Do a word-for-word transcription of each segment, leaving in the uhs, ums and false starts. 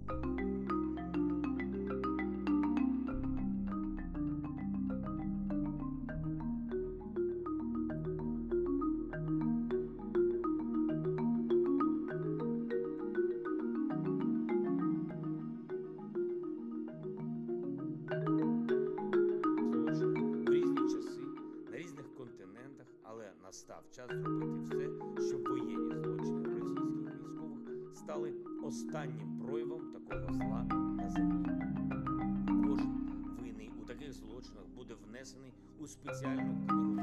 Але настав час зробити все, щоб воєнні злочини російських військових стали останнім проявом такого зла на землі. Кожен винний у таких злочинах буде внесений у спеціальну книгу.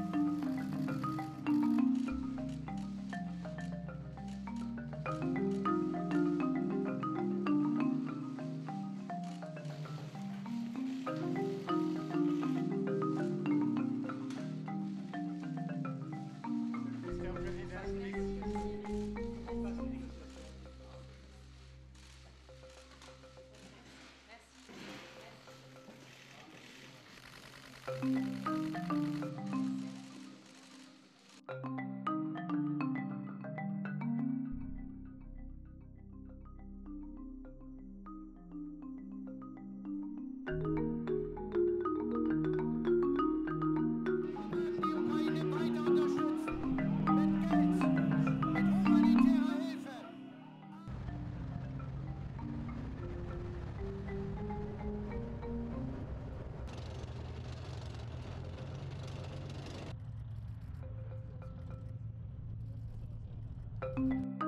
Thank you.